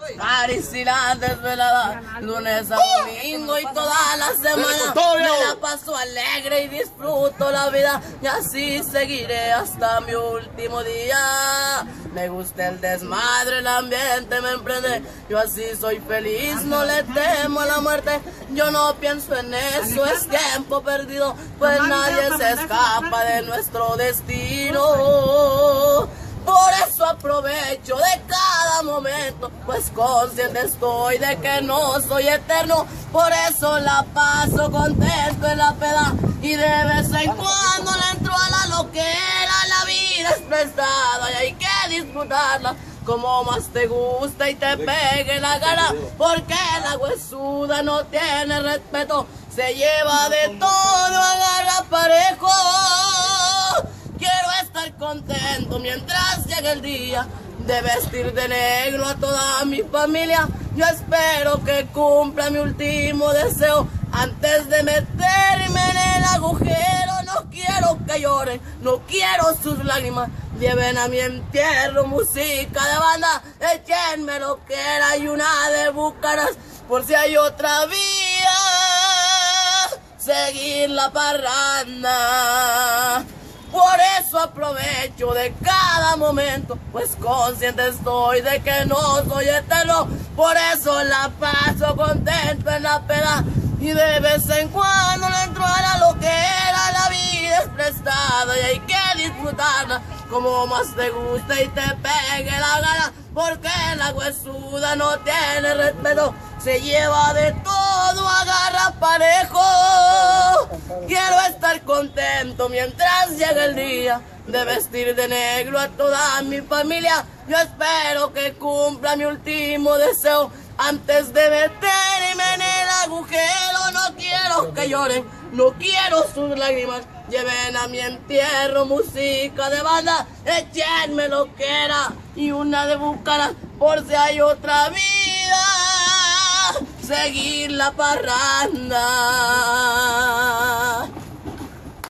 Caricia la desvelada, lunes a domingo y toda la semana me la paso alegre y disfruto la vida y así seguiré hasta mi último día. Me gusta el desmadre, el ambiente me emprende, yo así soy feliz, no le temo a la muerte, yo no pienso en eso, es tiempo perdido, pues nadie se escapa de nuestro destino. Por eso aprovecho de cada momento, pues consciente estoy de que no soy eterno. Por eso la paso contento en la peda y de vez en cuando le entro a la loquera. La vida es prestada y hay que disfrutarla como más te gusta y te pegue la gana, porque la huesuda no tiene respeto, se lleva de todo, agarra parejo. Quiero estar contento mientras llegue el día de vestir de negro a toda mi familia. Yo espero que cumpla mi último deseo antes de meterme en el agujero. No quiero que lloren, no quiero sus lágrimas. Lleven a mi entierro música de banda, échenme lo que era y una de búcaras, por si hay otra vía, seguir la parranda. Por eso aprovecho de cada momento, pues consciente estoy de que no soy eterno. Por eso la paso contento en la peda y de vez en cuando le entro a la loquera. La vida es prestada y hay que disfrutarla como más te gusta y te pegue la gana, porque la huesuda no tiene respeto, se lleva de todo, agarra parejo. Quiero estar contento mientras llegue el día de vestir de negro a toda mi familia. Yo espero que cumpla mi último deseo antes de meterme en el agujero. No quiero que lloren, no quiero sus lágrimas. Lleven a mi entierro música de banda, échenme lo que era y una de búcaras, por si hay otra vida, seguir la parranda.